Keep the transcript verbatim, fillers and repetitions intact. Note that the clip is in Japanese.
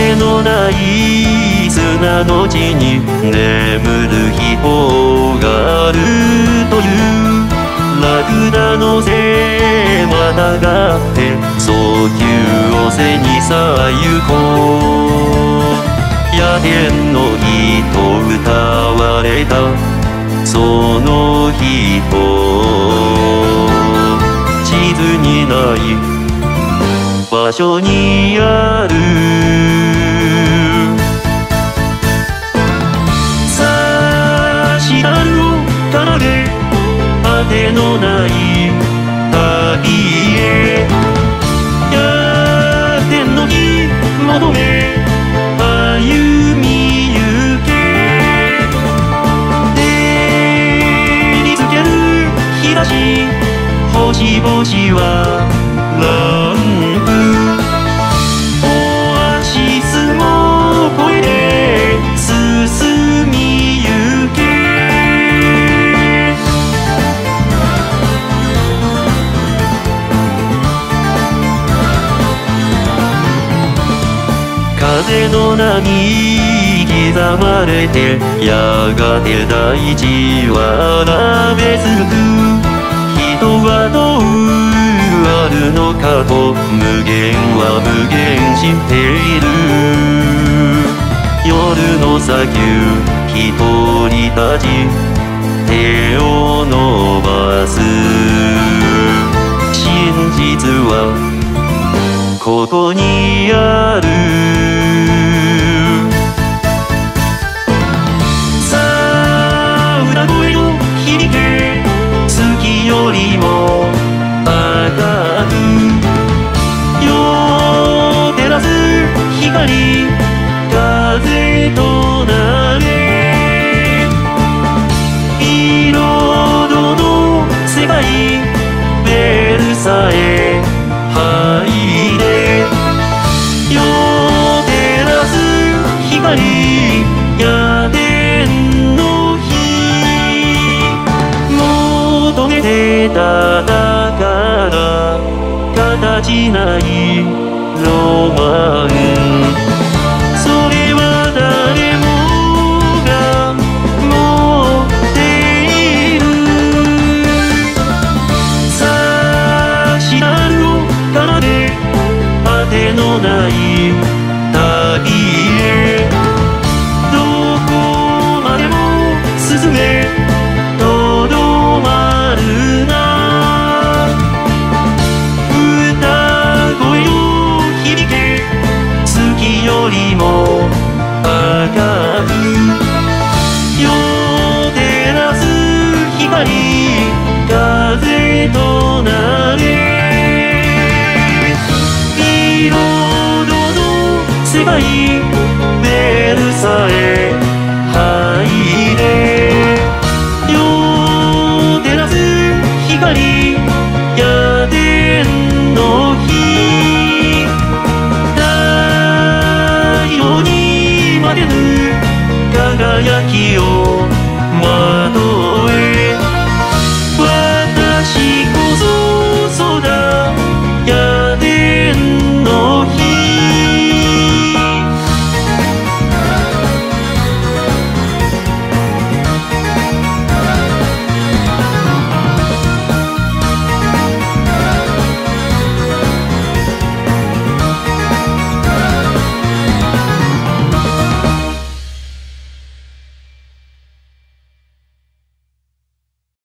影のない砂の地に眠る秘宝があるというラクダの背またがって早急を背にさあ行こう。夜天の日と歌われたその秘宝、地図にない場所にある。さあシダルを奏で果てのない旅へ、夜天の日求め歩みゆけ。照りつける日差し星々は乱舞、オアシスも越えて進みゆけ。風の波刻まれてやがて大地は鍋つく。人はどうあるのかと無限は無限している。夜の砂丘一人立ち手を伸ばす。真実はここにある。さあ歌声を響け月よりも高く、夜を照らす光風となれ。彩の世界ベルサへ入れ。夜を照らす光夜天の日求めてただから形ないロマン。